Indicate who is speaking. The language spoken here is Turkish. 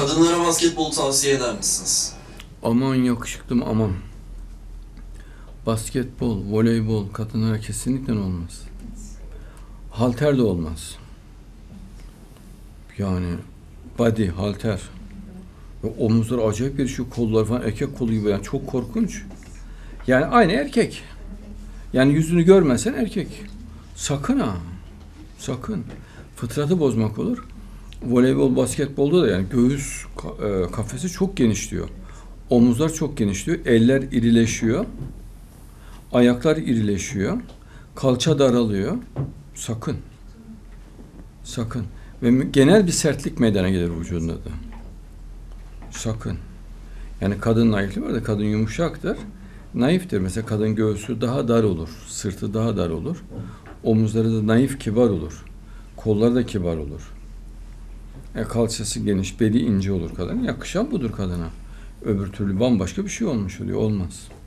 Speaker 1: Kadınlara basketbol tavsiye eder misiniz?
Speaker 2: Aman yakışıklım aman. Basketbol, voleybol kadınlara kesinlikle olmaz. Halter de olmaz. Yani body, halter. Ve omuzları acayip bir şu kollar falan erkek kolu gibi yani çok korkunç. Yani aynı erkek. Yani yüzünü görmesen erkek. Sakın ha. Sakın. Fıtratı bozmak olur. Voleybol, basketbolda da yani göğüs kafesi çok genişliyor. Omuzlar çok genişliyor. Eller irileşiyor. Ayaklar irileşiyor. Kalça daralıyor. Sakın. Sakın. Ve genel bir sertlik meydana gelir vücudunda da. Sakın. Yani kadın naifliği var da kadın yumuşaktır. Naiftir. Mesela kadın göğsü daha dar olur. Sırtı daha dar olur. Omuzları da naif, kibar olur. Kolları da kibar olur. Kalçası geniş, beli ince olur kadın. Yakışan budur kadına. Öbür türlü bambaşka bir şey olmuş oluyor. Olmaz.